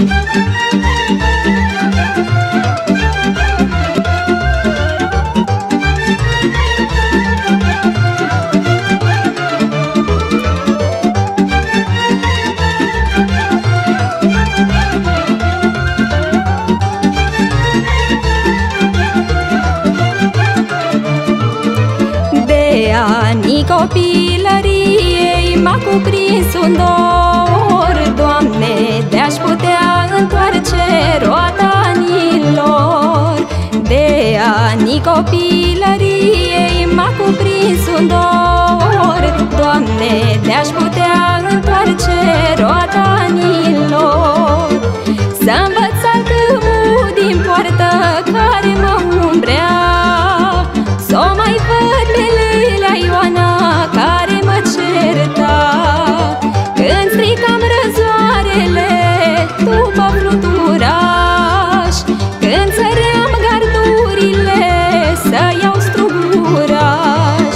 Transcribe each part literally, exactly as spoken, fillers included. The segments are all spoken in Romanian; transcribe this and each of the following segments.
Anii copilăriei m-a cuprins un dor, Doamne, de-aș putea întoarce roata anilor. De anii copilăriei m-a cuprins un dor, Doamne, de-aș putea întoarce roata anilor. Să învăț salcâmul din poartă care mă umbrea, s-o mai văd pe Lelea Ioana care mă certa. Când stricam răzoarele după fluturaș, când țăream gardurile să iau struguraș.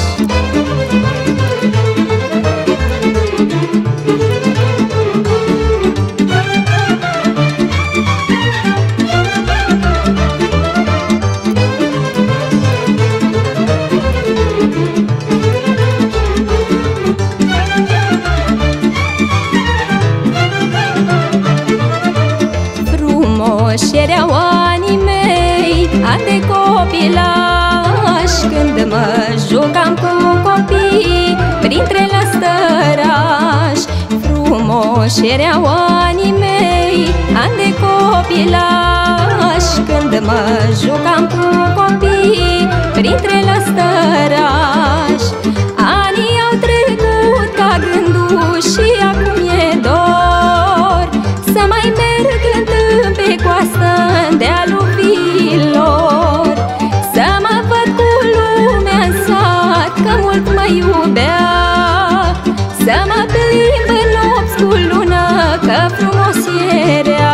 Și erau anii mei, ani de copilaș, când mă jucam cu copii printre lăstărași. Frumoși erau anii mei, ani de copilaș, când mă jucam cu copii printre lăstărași. Anii au trecut ca gândul și acum e dor să mai merg pe coastă în dealul fiilor, să mă văd cu lumea în sat că mult mă iubea, să mă plimb în nopți cu lună că frumos era.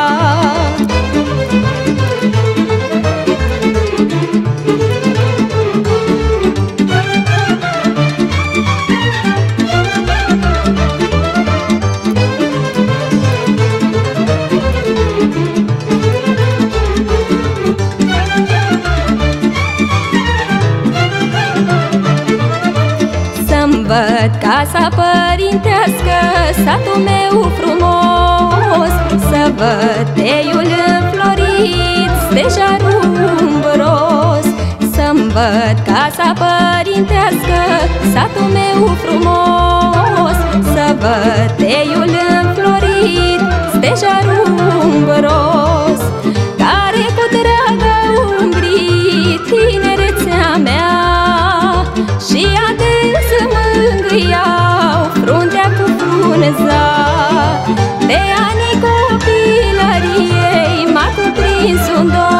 Văd casa părintească, satul meu frumos, să văd teiul înflorit, stejarul umbros. Să-mi văd casa părintească, satul meu frumos, să văd teiul înflorit, stejarul umbros, care cu drag a umbrit tinerețea mea și adânc să mângâiau fruntea cu frunza. De anii copilăriei m-a cuprins un dor,